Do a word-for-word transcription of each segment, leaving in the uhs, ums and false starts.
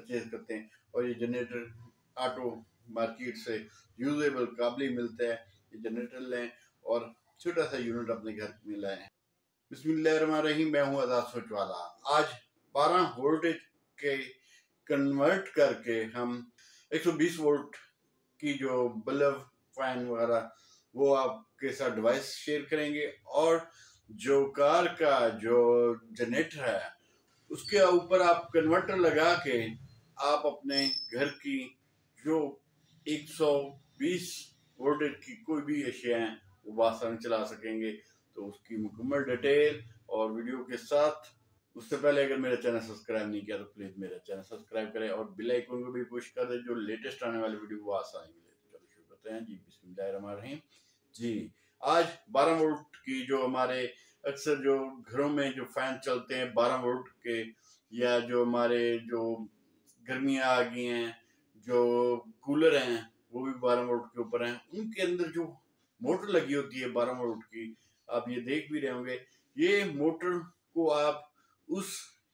Purchase करते हैं। और ये जनरेटर ऑटो मार्केट से यूजेबल काबली मिलता है। ये जनरेटर लें और छोटा सा यूनिट अपने घर में लाएं। बिस्मिल्लाहिर्रहमानिर्रहीम। मैं हूँ आजाद सोच वाला। आज बारह वोल्टेज के कन्वर्ट करके हम एक सौ बीस वोल्ट की जो बल्ब फैन वगैरह वो आपके साथ डिवाइस शेयर करेंगे। और जो कार का जो जनरेटर है उसके ऊपर आप कन्वर्टर लगा के आप अपने घर की जो एक सौ बीस वोल्टेज की कोई भी अशिया हैं वो बासानी चला सकेंगे। तो उसकी मुकम्मल डिटेल और वीडियो के साथ, उससे पहले अगर मेरा चैनल सब्सक्राइब नहीं किया तो प्लीज मेरा चैनल सब्सक्राइब करें और बेल आइकन को भी पुश कर दें जो लेटेस्ट आने वाली वीडियो वो आसानी मिले। चलो शुरू करते हैं जी। बिस्मिल्लाहिर्रहमानिर्रहीम। जी आज बारह वोल्ट की जो हमारे अक्सर जो घरों में जो फैन चलते हैं बारह वोल्ट के, या जो हमारे जो गर्मियाँ आ गई हैं जो कूलर हैं वो भी बारह वोल्ट के ऊपर हैं, उनके अंदर जो मोटर लगी होती है बारह वोल्ट की, आप ये देख भी रहे होंगे। ये मोटर को आप उस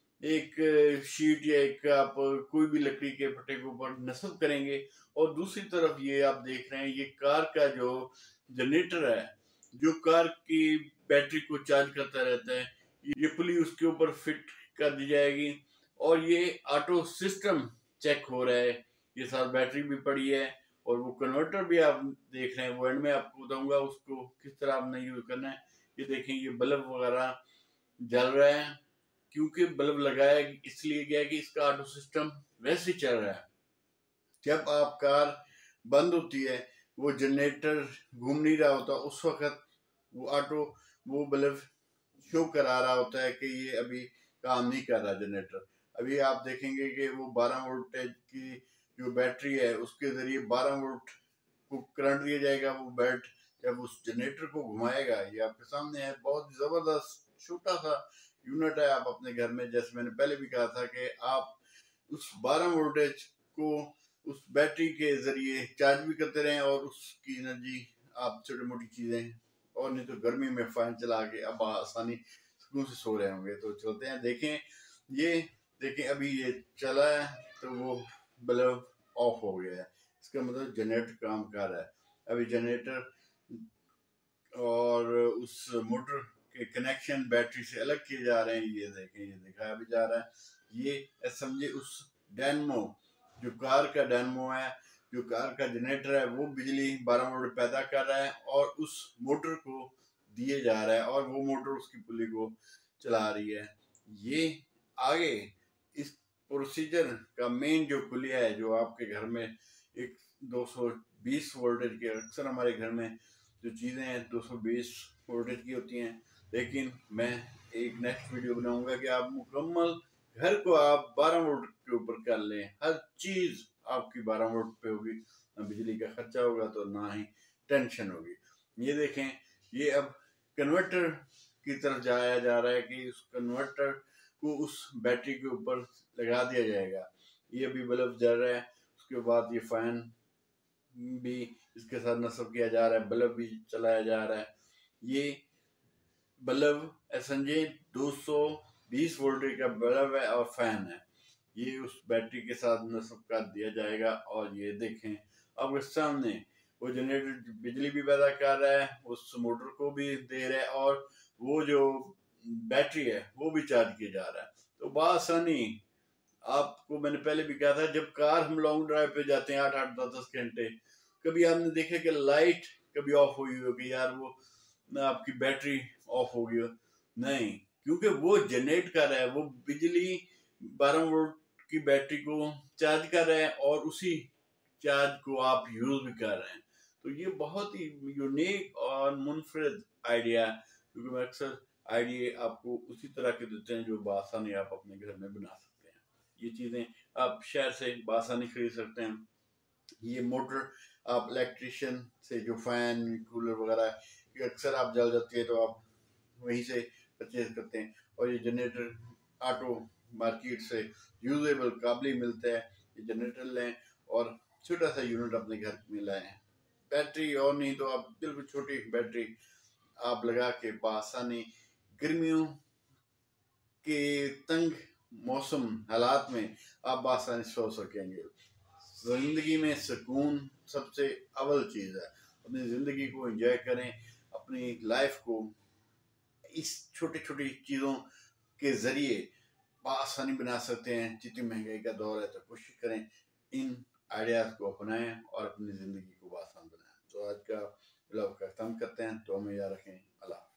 एक शीट या एक आप कोई भी लकड़ी के फट्टे के ऊपर नस्ब करेंगे और दूसरी तरफ ये आप देख रहे हैं ये कार का जो जनरेटर है जो कार की बैटरी को चार्ज करता रहता है, ये पुली उसके ऊपर फिट कर दी जाएगी और ये ऑटो सिस्टम चेक हो रहा है। ये साथ बैटरी भी पड़ी है और वो कन्वर्टर भी आप देख रहे हैं, वो एंड में आपको बताऊंगा उसको किस तरह आपने यूज करना है। ये देखें ये बल्ब वगैरह जल रहा है क्योंकि बल्ब लगाया इसलिए गया कि इसका ऑटो सिस्टम वैसे ही चल रहा है। जब आप कार बंद होती है वो जनरेटर घूम नहीं रहा होता, उस वक्त वो ऑटो वो बल्ब शो करा रहा होता है कि ये अभी काम नहीं कर रहा जनरेटर। अभी आप देखेंगे कि वो बारह वोल्टेज की जो बैटरी है उसके जरिए बारह वोल्ट को करंट दिया जाएगा। वो बैट जब उस जनरेटर को घुमाएगा, ये आपके सामने है, बहुत जबरदस्त छोटा सा यूनिट है। आप अपने घर में, जैसे मैंने पहले भी कहा था कि आप उस बारह वोल्टेज को उस बैटरी के जरिए चार्ज भी करते रहें और उसकी एनर्जी आप छोटी मोटी चीजें, और नहीं तो गर्मी में फैन चला के अब आसानी सुकून से सो रहे होंगे। तो चलते हैं, देखें ये देखें अभी ये चला है तो वो बल्ब ऑफ हो गया है, इसका मतलब जनरेटर काम कर रहा है। अभी जनरेटर और उस मोटर के कनेक्शन बैटरी से अलग किए जा रहे हैं। ये देखें ये दिखाया भी जा रहा है। ये समझे उस डायनमो जो कार का डायनमो है, जो कार का जनरेटर है वो बिजली बारह वोल्ट पैदा कर रहा है और उस मोटर को दिए जा रहा है और वो मोटर उसकी पुली को चला रही है। ये आगे इस प्रोसीजर का मेन जो पुलिया है जो आपके घर में एक दो सौ बीस वोल्टेज के, अक्सर हमारे घर में जो चीज़ें हैं दो सौ बीस वोल्टेज की होती हैं, लेकिन मैं एक नेक्स्ट वीडियो बनाऊंगा कि आप मुकम्मल घर को आप बारह वोल्ट के ऊपर कर लें। हर चीज़ आपकी बारह वोल्ट पे होगी, ना बिजली का खर्चा होगा तो ना ही टेंशन होगी। ये देखें ये अब कन्वर्टर की तरफ जाया जा रहा है कि उस कन्वर्टर को उस बैटरी के ऊपर लगा दिया जाएगा। ये अभी बल्ब जल रहा है, उसके बाद ये फैन भी इसके साथ नस्ब किया जा रहा है, बल्ब भी चलाया जा रहा है। ये बल्ब समझे दो सौ बीस वोल्ट का बल्ब है और फैन है, ये उस बैटरी के साथ नस्ब कर दिया जाएगा। और ये देखें अब सामने वो जनरेटर बिजली भी पैदा कर रहा है, उस मोटर को भी दे रहा है और वो जो बैटरी है वो भी चार्ज किया जा रहा है। तो बासानी आपको मैंने पहले भी कहा था, जब कार हम लॉन्ग ड्राइव पे जाते हैं आठ आठ दस दस घंटे, कभी आपने देखा कि लाइट कभी ऑफ हुई हो कि यार वो आपकी बैटरी ऑफ हो गई हो? नहीं, क्योंकि वो जनरेट कर रहा है, वो बिजली बारह वोल्ट की बैटरी को चार्ज कर रहा है और उसी चार्ज को आप यूज भी कर रहे हैं। तो ये बहुत ही यूनिक और मुनफरद आइडिया है, क्योंकि मैं अक्सर आइडिया आपको उसी तरह के देते हैं जो बासानी आप अपने घर में बना सकते हैं। ये चीज़ें आप शहर से बासानी खरीद सकते हैं। ये मोटर आप इलेक्ट्रिशियन से जो फैन कूलर वगैरह अक्सर आप जल जाती है तो आप वहीं से परचेज करते हैं। और ये जनरेटर ऑटो मार्केट से यूजेबल काबली मिलता है। ये जनरेटर लें और छोटा सा यूनिट अपने घर में लाएं। बैटरी और नहीं तो आप बिल्कुल छोटी बैटरी आप लगा के बासानी गर्मियों के तंग मौसम हालात में आप आसानी से सो सकेंगे। ज़िंदगी में सुकून सबसे अव्वल चीज़ है। अपनी ज़िंदगी को एंजॉय करें, अपनी लाइफ को इस छोटी छोटी चीज़ों के ज़रिए आसानी बना सकते हैं। जितनी महंगाई का दौर है तो कोशिश करें इन आइडियाज़ को अपनाएं और अपनी ज़िंदगी को आसान बनाएं। तो आज का ब्लॉग का ख़त्म करते हैं। तो हमें याद रखें। अल्लाह।